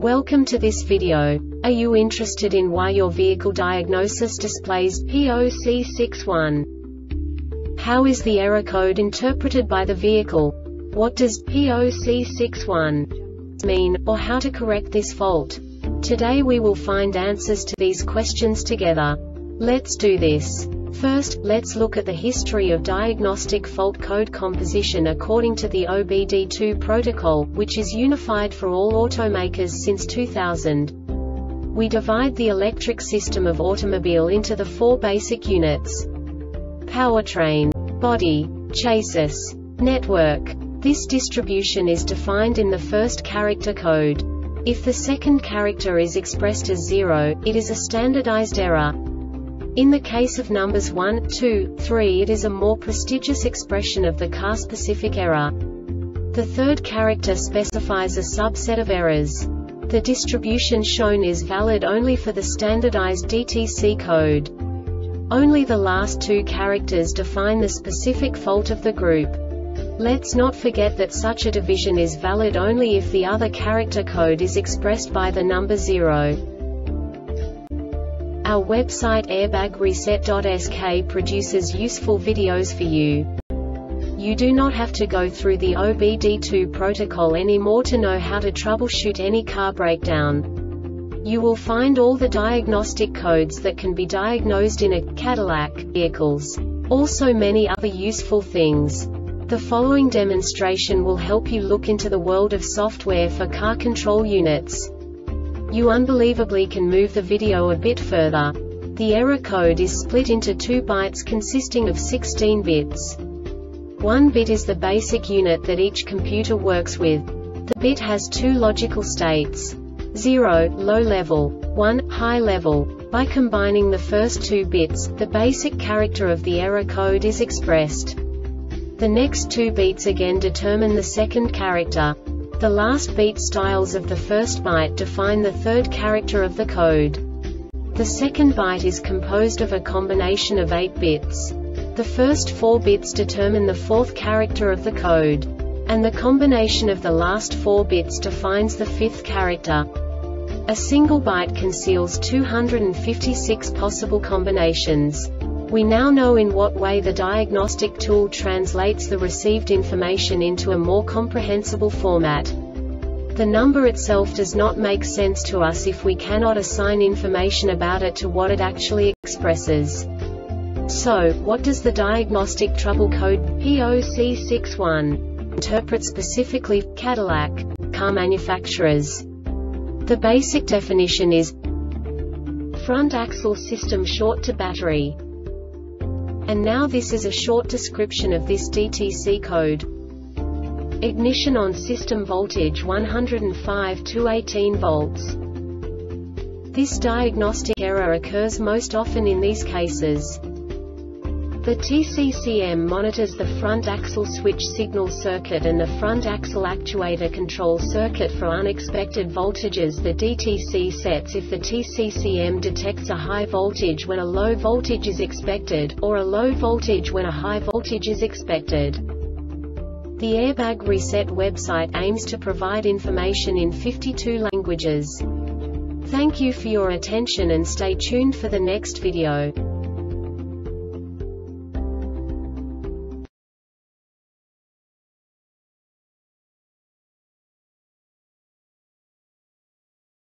Welcome to this video. Are you interested in why your vehicle diagnosis displays P0C61? How is the error code interpreted by the vehicle? What does P0C61 mean, or how to correct this fault? Today we will find answers to these questions together. Let's do this. First, let's look at the history of diagnostic fault code composition according to the OBD2 protocol, which is unified for all automakers since 2000. We divide the electric system of automobile into the four basic units: powertrain, body, chassis, network. This distribution is defined in the first character code. If the second character is expressed as 0, it is a standardized error. In the case of numbers 1, 2, 3, it is a more prestigious expression of the car-specific error. The third character specifies a subset of errors. The distribution shown is valid only for the standardized DTC code. Only the last two characters define the specific fault of the group. Let's not forget that such a division is valid only if the other character code is expressed by the number 0. Our website airbagreset.sk produces useful videos for you. You do not have to go through the OBD2 protocol anymore to know how to troubleshoot any car breakdown. You will find all the diagnostic codes that can be diagnosed in a Cadillac vehicles. Also many other useful things. The following demonstration will help you look into the world of software for car control units. You unbelievably can move the video a bit further. The error code is split into 2 bytes consisting of 16 bits. 1 bit is the basic unit that each computer works with. The bit has 2 logical states: 0, low level, 1, high level. By combining the first 2 bits, the basic character of the error code is expressed. The next 2 beats again determine the second character. The last beat styles of the first byte define the third character of the code. The second byte is composed of a combination of 8 bits. The first 4 bits determine the fourth character of the code. And the combination of the last 4 bits defines the fifth character. A single byte conceals 256 possible combinations. We now know in what way the diagnostic tool translates the received information into a more comprehensible format. The number itself does not make sense to us if we cannot assign information about it to what it actually expresses. So, what does the diagnostic trouble code P0C61 interpret specifically for Cadillac car manufacturers? The basic definition is front axle system short to battery. And now this is a short description of this DTC code. Ignition on system voltage 105 to 18 volts. This diagnostic error occurs most often in these cases. The TCCM monitors the front axle switch signal circuit and the front axle actuator control circuit for unexpected voltages. The DTC sets if the TCCM detects a high voltage when a low voltage is expected, or a low voltage when a high voltage is expected. The Airbag Reset website aims to provide information in 52 languages. Thank you for your attention and stay tuned for the next video.